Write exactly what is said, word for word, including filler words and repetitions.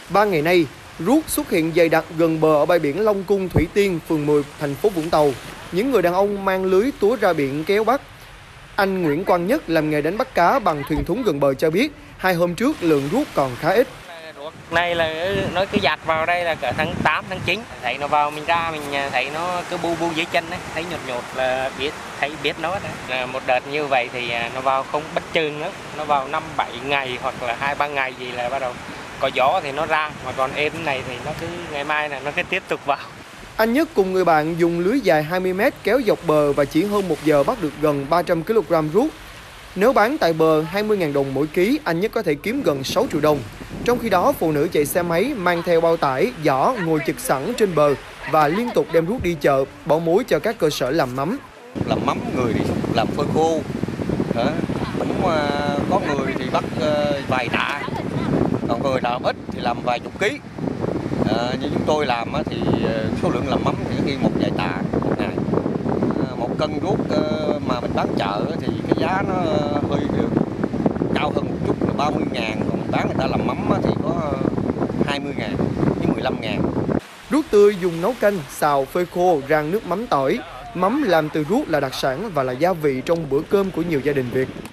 Ba ngày nay, ruốc xuất hiện dày đặc gần bờ ở bãi biển Long Cung, Thủy Tiên, phường mười, thành phố Vũng Tàu. Những người đàn ông mang lưới túa ra biển kéo bắt. Anh Nguyễn Quang Nhất làm nghề đánh bắt cá bằng thuyền thúng gần bờ cho biết, hai hôm trước lượng ruốc còn khá ít. Này là nó cứ dạt vào đây là cả tháng tám, tháng chín, thấy nó vào mình ra mình thấy nó cứ bu bu dưới chân ấy, thấy nhột nhột là biết thấy biết nó đấy. Một đợt như vậy thì nó vào không bất chừng nữa, nó vào năm bảy ngày hoặc là hai ba ngày gì là bắt đầu có gió thì nó ra, mà còn êm này thì nó cứ ngày mai là nó cứ tiếp tục vào. Anh Nhất cùng người bạn dùng lưới dài hai mươi mét kéo dọc bờ và chỉ hơn một giờ bắt được gần ba trăm ki lô gam ruốc. Nếu bán tại bờ hai mươi nghìn đồng mỗi ký, anh Nhất có thể kiếm gần sáu triệu đồng. Trong khi đó, phụ nữ chạy xe máy mang theo bao tải, giỏ ngồi chực sẵn trên bờ và liên tục đem ruốc đi chợ, bỏ muối cho các cơ sở làm mắm. Làm mắm người thì làm phơi khô, cũng có người thì bắt vài tạ, còn người làm ít thì làm vài chục ký. À, như chúng tôi làm thì số lượng làm mắm thì ghi một vài tạ một ngày. À, một cân ruốc mà mình bán chợ thì cái giá nó hơi cao hơn một chút là ba mươi ngàn, còn mình bán người ta làm mắm thì có hai mươi ngàn với mười lăm ngàn. Ruốc tươi dùng nấu canh, xào, phơi khô, rang nước mắm tỏi. Mắm làm từ ruốc là đặc sản và là gia vị trong bữa cơm của nhiều gia đình Việt.